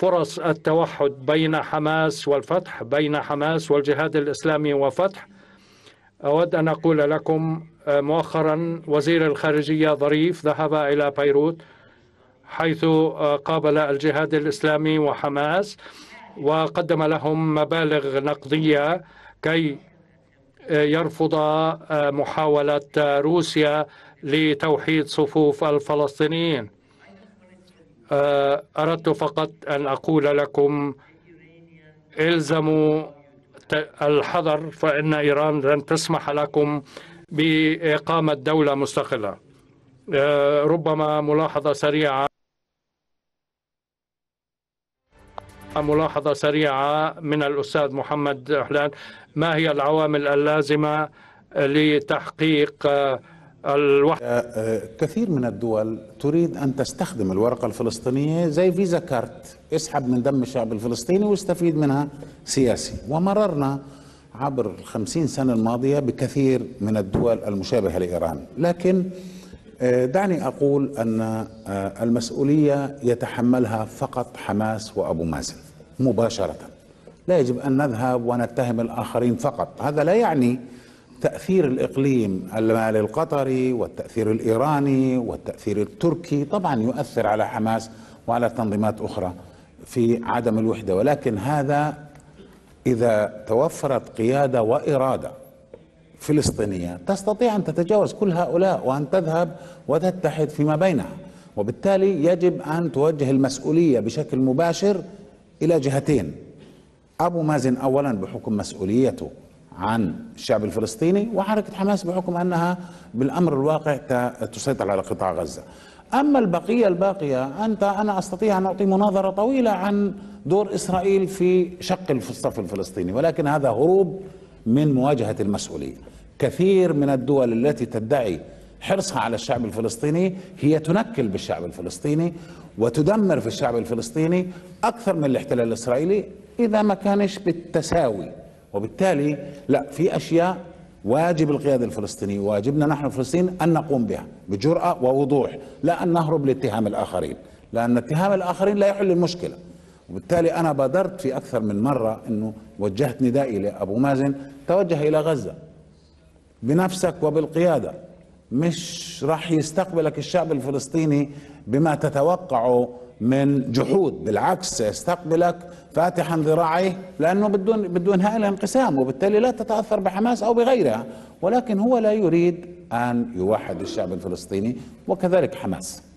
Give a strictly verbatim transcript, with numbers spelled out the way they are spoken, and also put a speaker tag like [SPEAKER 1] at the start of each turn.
[SPEAKER 1] فرص التوحد بين حماس والفتح، بين حماس والجهاد الإسلامي وفتح. أود أن أقول لكم مؤخرا وزير الخارجية ظريف ذهب إلى بيروت حيث قابل الجهاد الإسلامي وحماس وقدم لهم مبالغ نقدية كي يرفض محاولة روسيا لتوحيد صفوف الفلسطينيين. أردت فقط أن أقول لكم الزموا الحذر، فإن إيران لن تسمح لكم بإقامة دولة مستقلة. ربما ملاحظة سريعة ملاحظة سريعة من الأستاذ محمد أحلان: ما هي العوامل اللازمة لتحقيق الوحدة؟
[SPEAKER 2] كثير من الدول تريد أن تستخدم الورقة الفلسطينية زي فيزا كارت، اسحب من دم الشعب الفلسطيني واستفيد منها سياسي. ومررنا عبر الخمسين سنة الماضية بكثير من الدول المشابهة لإيران، لكن دعني أقول أن المسؤولية يتحملها فقط حماس وأبو مازن مباشرة. لا يجب أن نذهب ونتهم الآخرين فقط. هذا لا يعني تأثير الإقليم المالي القطري والتأثير الإيراني والتأثير التركي طبعا يؤثر على حماس وعلى تنظيمات أخرى في عدم الوحدة، ولكن هذا إذا توفرت قيادة وإرادة فلسطينية تستطيع أن تتجاوز كل هؤلاء وأن تذهب وتتحد فيما بينها. وبالتالي يجب أن توجه المسؤولية بشكل مباشر إلى جهتين: أبو مازن أولا بحكم مسؤوليته عن الشعب الفلسطيني، وحركة حماس بحكم أنها بالأمر الواقع تسيطر على قطاع غزة. أما البقية الباقية أنت أنا أستطيع أن أعطي مناظرة طويلة عن دور إسرائيل في شق الصف الفلسطيني، ولكن هذا هروب من مواجهة المسؤولية. كثير من الدول التي تدعي حرصها على الشعب الفلسطيني هي تنكل بالشعب الفلسطيني وتدمر في الشعب الفلسطيني أكثر من الاحتلال الإسرائيلي إذا ما كانش بالتساوي. وبالتالي لا، في أشياء واجب القيادة الفلسطينية، واجبنا نحن الفلسطينيين أن نقوم بها بجرأة ووضوح، لا أن نهرب لاتهام الآخرين، لأن اتهام الآخرين لا يحل المشكلة. وبالتالي أنا بادرت في أكثر من مرة أنه وجهت ندائي لأبو مازن: توجه إلى غزة بنفسك وبالقيادة، مش راح يستقبلك الشعب الفلسطيني بما تتوقعه من جحود، بالعكس سيستقبلك فاتحا ذراعيه، لأنه بدون بدون انهاء الانقسام، وبالتالي لا تتأثر بحماس أو بغيرها. ولكن هو لا يريد أن يوحد الشعب الفلسطيني وكذلك حماس.